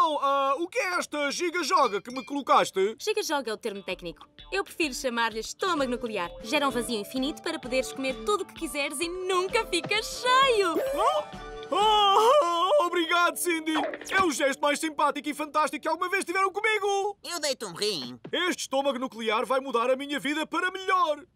Então, o que é esta giga-joga que me colocaste? Giga-joga é o termo técnico. Eu prefiro chamar-lhe estômago nuclear. Gera um vazio infinito para poderes comer tudo o que quiseres e nunca ficas cheio. Obrigado, Cindy! É o gesto mais simpático e fantástico que alguma vez tiveram comigo! Eu deito um rim. Este estômago nuclear vai mudar a minha vida para melhor!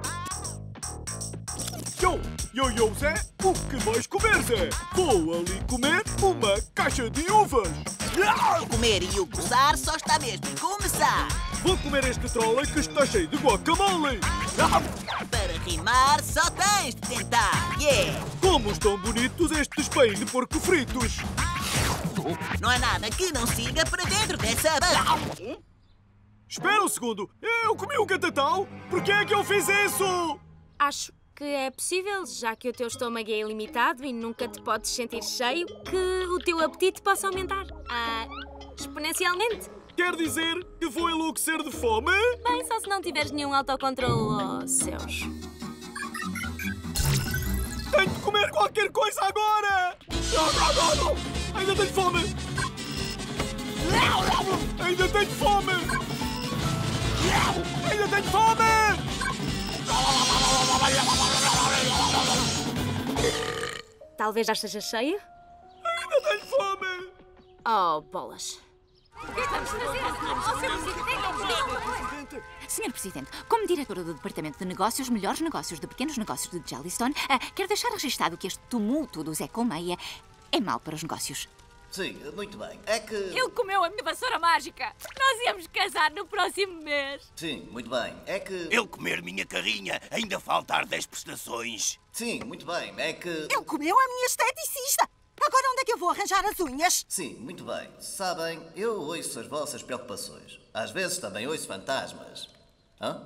Yo, Zé! O que vais comer, Zé? Vou ali comer uma caixa de uvas! O comer e o gozar só está mesmo a começar. Vou comer este trolley que está cheio de guacamole! Para rimar só tens de tentar. Yeah! Como estão bonitos estes pães de porco fritos! Não há nada que não siga para dentro dessa barra. Espera um segundo! Eu comi um catatal? Por que é que eu fiz isso? Acho que é possível, já que o teu estômago é ilimitado e nunca te podes sentir cheio, que o teu apetite possa aumentar. Exponencialmente. Quer dizer que vou enlouquecer de fome? Bem, só se não tiveres nenhum autocontrole, oh, céus. Tenho de comer qualquer coisa agora! Ainda tenho fome! Ainda tenho fome! Ainda tenho fome! Talvez já esteja cheio? Ainda tenho fome! Oh, bolas. O que é que vamos fazer? Senhor Presidente, como diretora do Departamento de Negócios, Melhores Negócios de Pequenos Negócios de Jellystone, quero deixar registado que este tumulto do Zé Colmeia é mau para os negócios. Sim, muito bem. É que... Ele comeu a minha vassoura mágica. Nós íamos casar no próximo mês. Sim, muito bem. É que... Ele comer minha carrinha, ainda faltar 10 prestações. Sim, muito bem. É que... Ele comeu a minha esteticista. Agora onde é que eu vou arranjar as unhas? Sim, muito bem. Sabem, eu ouço as vossas preocupações. Às vezes também ouço fantasmas. Hã?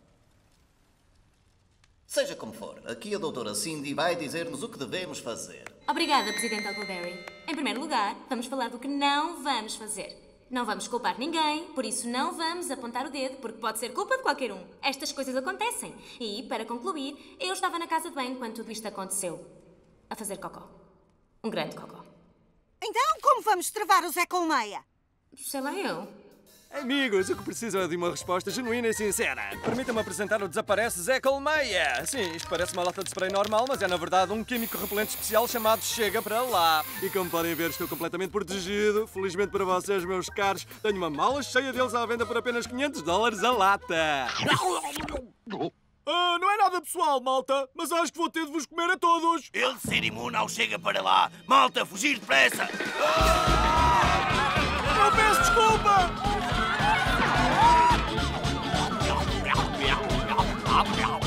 Seja como for, aqui a doutora Cindy vai dizer-nos o que devemos fazer. Obrigada, Presidente Huckleberry. Em primeiro lugar, vamos falar do que não vamos fazer. Não vamos culpar ninguém, por isso não vamos apontar o dedo, porque pode ser culpa de qualquer um. Estas coisas acontecem. E, para concluir, eu estava na casa de banho quando tudo isto aconteceu. A fazer cocó. Um grande cocó. Então, como vamos travar o Zé Colmeia? Sei lá eu. Amigos, o que precisam é de uma resposta genuína e sincera. Permita-me apresentar o Desaparece Zé Colmeia. Sim, isto parece uma lata de spray normal, mas é na verdade um químico repelente especial chamado Chega Para Lá. E como podem ver, estou completamente protegido. Felizmente para vocês, meus caros, tenho uma mala cheia deles à venda por apenas $500 a lata. Não é nada pessoal, malta, mas acho que vou ter de vos comer a todos. Ele ser imune ao Chega Para Lá. Malta, fugir depressa. Eu peço desculpa!